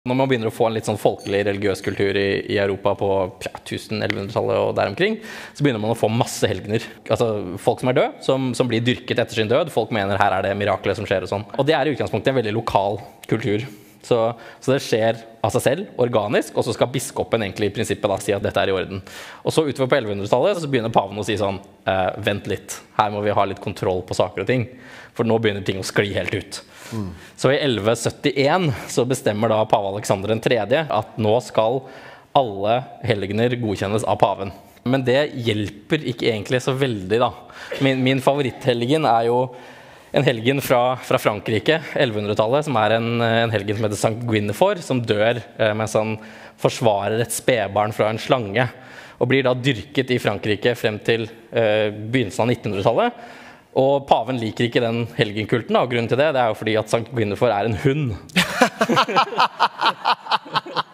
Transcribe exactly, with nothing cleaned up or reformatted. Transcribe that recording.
Når man begynner å få en litt sånn folkelig religiøs kultur i, i Europa på ja, tusen-elleve-hundretallet og der omkring, så begynner man å få masse helgener. Altså folk som er døde, som, som blir dyrket etter sin død. Folk mener her er det mirakler som skjer og sånn. Og det er i utgangspunktet en veldig lokal kultur. Så, så det skjer av seg selv, organisk, og så skal biskopen egentlig i prinsippet da si at dette er i orden. Og så utover på elleve-hundretallet så begynner paven å si sånn, eh, vent litt, her må vi ha litt kontroll på saker og ting. For nå begynner ting å skli helt ut. Mm. Så i elleve syttien så bestemmer da pave Alexander den tredje at nå skal alle helgener godkjennes av paven. Men det hjelper ikke egentlig så veldig da. Min, min favoritthelgen er jo en helgen fra, fra Frankrike, elleve-hundretallet, som er en, en helgen som heter Sankt Gwynfor, som dør eh, mens han forsvarer et spedbarn fra en slange, og blir da dyrket i Frankrike frem til eh, begynnelsen av nittenhundretallet. Og paven liker ikke den helgenkulten, og grunnen til det, det er jo fordi at Sankt Gwynfor er en hund.